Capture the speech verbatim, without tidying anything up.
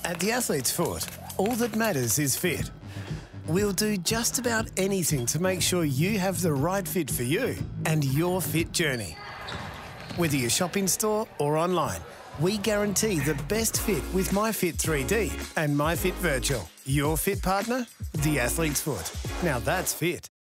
At the Athlete's Foot, all that matters is fit. We'll do just about anything to make sure you have the right fit for you and your fit journey. Whether you shop in store or online, we guarantee the best fit with MyFit three D and MyFit Virtual. Your fit partner? The Athlete's Foot. Now that's fit.